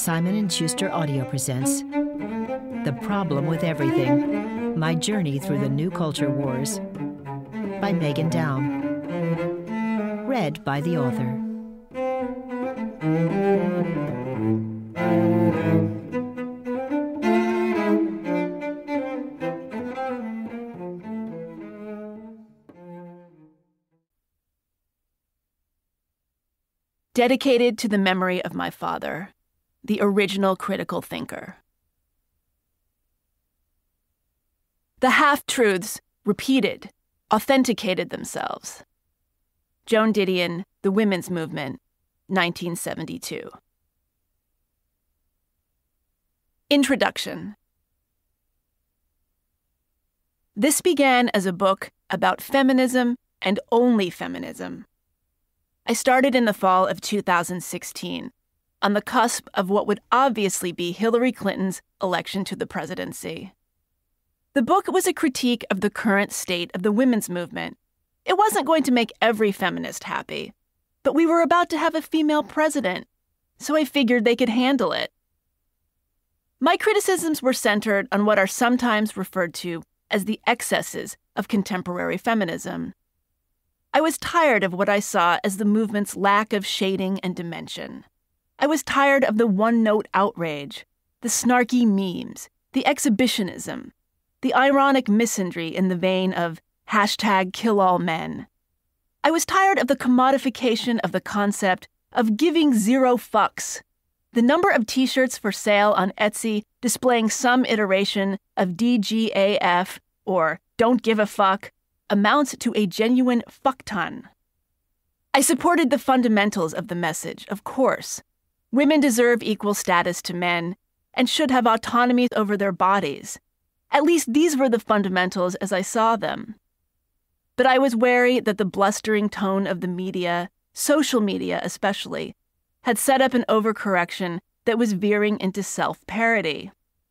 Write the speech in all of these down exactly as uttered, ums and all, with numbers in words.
Simon and Schuster Audio presents The Problem with Everything, My Journey Through the New Culture Wars by Meghan Daum. Read by the author. Dedicated to the memory of my father, the original critical thinker. The half-truths repeated, authenticated themselves. Joan Didion, The Women's Movement, nineteen seventy-two. Introduction. This began as a book about feminism and only feminism. I started in the fall of two thousand sixteen, on the cusp of what would obviously be Hillary Clinton's election to the presidency. The book was a critique of the current state of the women's movement. It wasn't going to make every feminist happy, but we were about to have a female president, so I figured they could handle it. My criticisms were centered on what are sometimes referred to as the excesses of contemporary feminism. I was tired of what I saw as the movement's lack of shading and dimension. I was tired of the one-note outrage, the snarky memes, the exhibitionism, the ironic misandry in the vein of hashtag kill all men. I was tired of the commodification of the concept of giving zero fucks. The number of t-shirts for sale on Etsy displaying some iteration of D G A F, or don't give a fuck, amounts to a genuine fuck-ton. I supported the fundamentals of the message, of course. Women deserve equal status to men and should have autonomy over their bodies. At least these were the fundamentals as I saw them. But I was wary that the blustering tone of the media, social media especially, had set up an overcorrection that was veering into self-parody.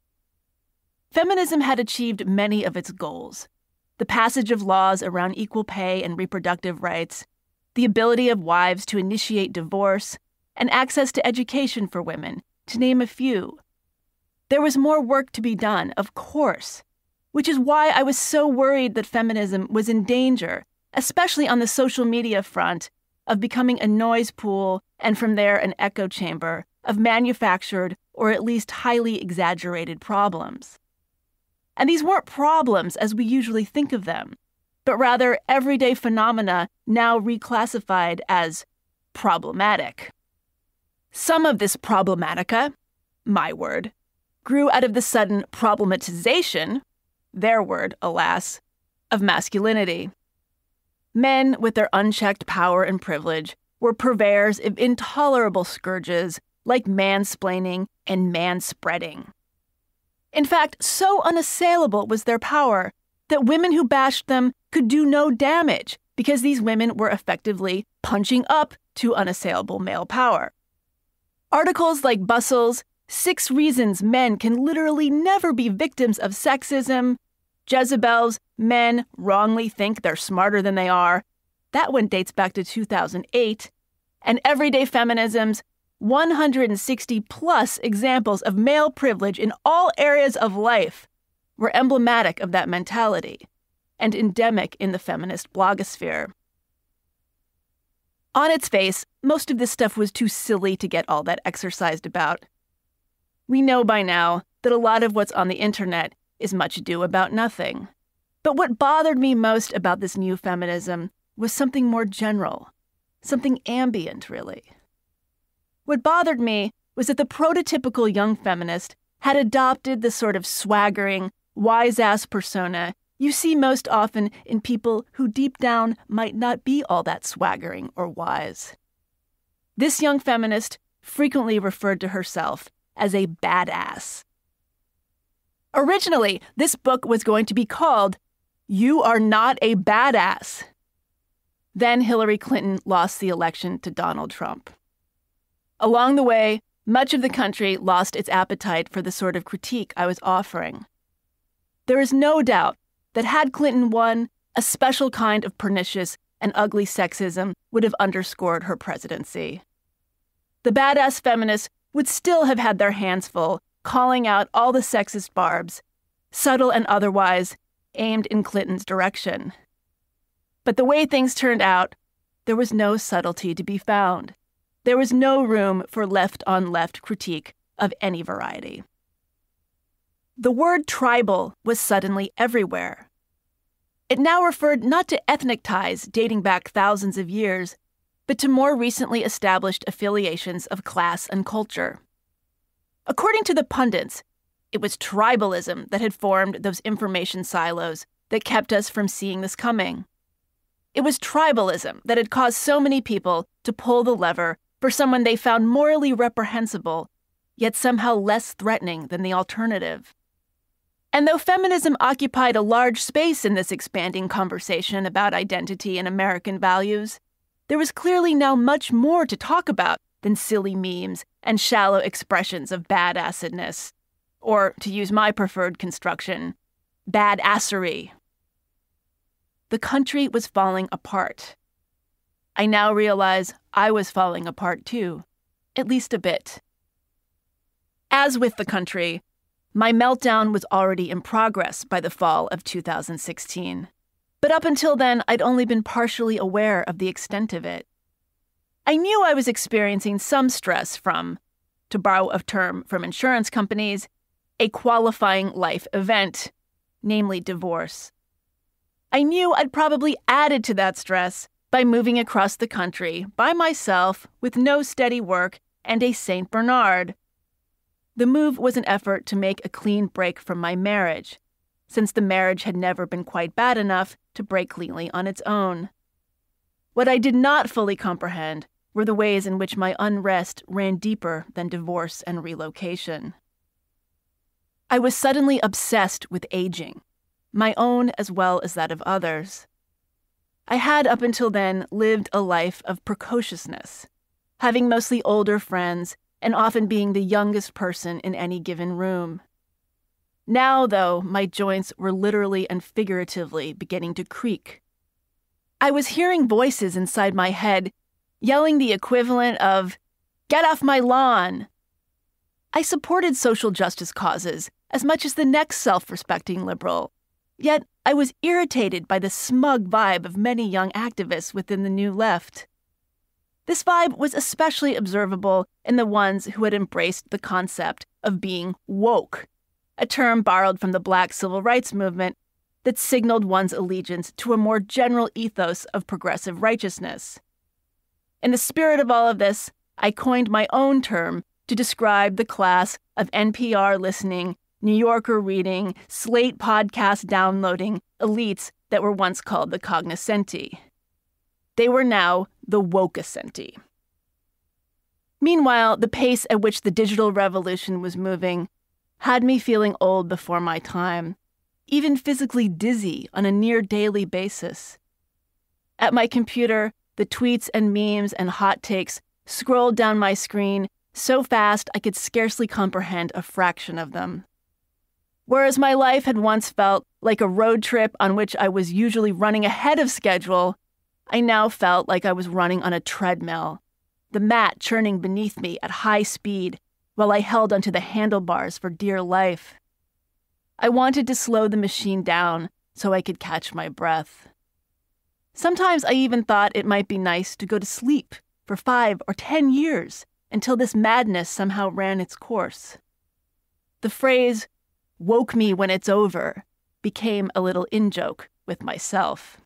Feminism had achieved many of its goals. The passage of laws around equal pay and reproductive rights, the ability of wives to initiate divorce, and access to education for women, to name a few. There was more work to be done, of course, which is why I was so worried that feminism was in danger, especially on the social media front, of becoming a noise pool and from there an echo chamber of manufactured or at least highly exaggerated problems. And these weren't problems as we usually think of them, but rather everyday phenomena now reclassified as problematic. Some of this problematica, my word, grew out of the sudden problematization, their word, alas, of masculinity. Men, with their unchecked power and privilege, were purveyors of intolerable scourges like mansplaining and manspreading. In fact, so unassailable was their power that women who bashed them could do no damage because these women were effectively punching up to unassailable male power. Articles like Bustle's Six Reasons Men Can Literally Never Be Victims of Sexism, Jezebel's Men Wrongly Think They're Smarter Than They Are, that one dates back to two thousand eight, and Everyday Feminism's one hundred sixty plus examples of male privilege in all areas of life were emblematic of that mentality and endemic in the feminist blogosphere. On its face, most of this stuff was too silly to get all that exercised about. We know by now that a lot of what's on the internet is much ado about nothing. But what bothered me most about this new feminism was something more general, something ambient, really. What bothered me was that the prototypical young feminist had adopted the sort of swaggering, wise-ass persona you see most often in people who deep down might not be all that swaggering or wise. This young feminist frequently referred to herself as a badass. Originally, this book was going to be called You Are Not a Badass. Then Hillary Clinton lost the election to Donald Trump. Along the way, much of the country lost its appetite for the sort of critique I was offering. There is no doubt that had Clinton won, a special kind of pernicious and ugly sexism would have underscored her presidency. The badass feminist would still have had their hands full, calling out all the sexist barbs, subtle and otherwise, aimed in Clinton's direction. But the way things turned out, there was no subtlety to be found. There was no room for left-on-left critique of any variety. The word tribal was suddenly everywhere. It now referred not to ethnic ties dating back thousands of years, but to more recently established affiliations of class and culture. According to the pundits, it was tribalism that had formed those information silos that kept us from seeing this coming. It was tribalism that had caused so many people to pull the lever for someone they found morally reprehensible, yet somehow less threatening than the alternative. And though feminism occupied a large space in this expanding conversation about identity and American values, there was clearly now much more to talk about than silly memes and shallow expressions of badassedness, or, to use my preferred construction, badassery. The country was falling apart. I now realize I was falling apart too, at least a bit. As with the country, my meltdown was already in progress by the fall of two thousand sixteen. But up until then, I'd only been partially aware of the extent of it. I knew I was experiencing some stress from, to borrow a term from insurance companies, a qualifying life event, namely divorce. I knew I'd probably added to that stress by moving across the country by myself with no steady work and a Saint Bernard. The move was an effort to make a clean break from my marriage, since the marriage had never been quite bad enough to break cleanly on its own. What I did not fully comprehend were the ways in which my unrest ran deeper than divorce and relocation. I was suddenly obsessed with aging, my own as well as that of others. I had up until then lived a life of precociousness, having mostly older friends and often being the youngest person in any given room. Now, though, my joints were literally and figuratively beginning to creak. I was hearing voices inside my head yelling the equivalent of, "Get off my lawn!" I supported social justice causes as much as the next self-respecting liberal, yet I was irritated by the smug vibe of many young activists within the New Left. This vibe was especially observable in the ones who had embraced the concept of being woke, a term borrowed from the Black civil rights movement that signaled one's allegiance to a more general ethos of progressive righteousness. In the spirit of all of this, I coined my own term to describe the class of N P R listening, New Yorker reading, Slate podcast downloading elites that were once called the cognoscenti. They were now the wokeascenti. Meanwhile, the pace at which the digital revolution was moving had me feeling old before my time, even physically dizzy on a near-daily basis. At my computer, the tweets and memes and hot takes scrolled down my screen so fast I could scarcely comprehend a fraction of them. Whereas my life had once felt like a road trip on which I was usually running ahead of schedule, I now felt like I was running on a treadmill, the mat churning beneath me at high speed while I held onto the handlebars for dear life. I wanted to slow the machine down so I could catch my breath. Sometimes I even thought it might be nice to go to sleep for five or ten years until this madness somehow ran its course. The phrase, "woke me when it's over," became a little in-joke with myself.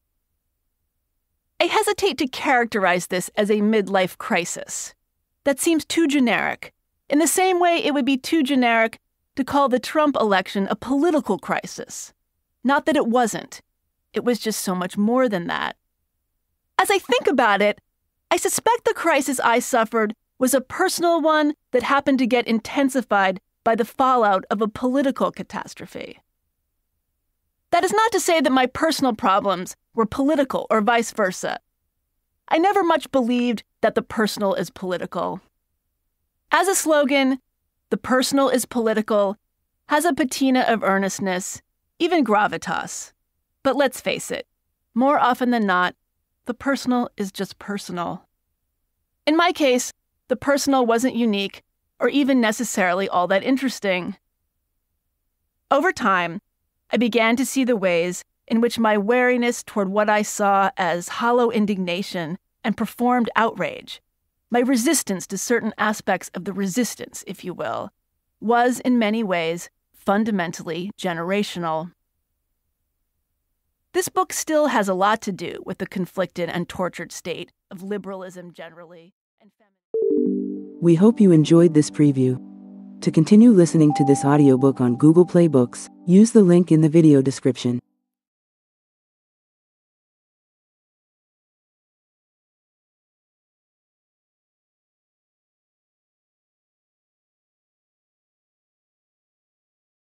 I hesitate to characterize this as a midlife crisis. That seems too generic, in the same way it would be too generic to call the Trump election a political crisis. Not that it wasn't. It was just so much more than that. As I think about it, I suspect the crisis I suffered was a personal one that happened to get intensified by the fallout of a political catastrophe. That is not to say that my personal problems were political or vice versa. I never much believed that the personal is political. As a slogan, the personal is political has a patina of earnestness, even gravitas. But let's face it, more often than not, the personal is just personal. In my case, the personal wasn't unique or even necessarily all that interesting. Over time, I began to see the ways in which my wariness toward what I saw as hollow indignation and performed outrage, my resistance to certain aspects of the resistance, if you will, was in many ways fundamentally generational. This book still has a lot to do with the conflicted and tortured state of liberalism generally and feminism. We hope you enjoyed this preview. To continue listening to this audiobook on Google Play Books, use the link in the video description.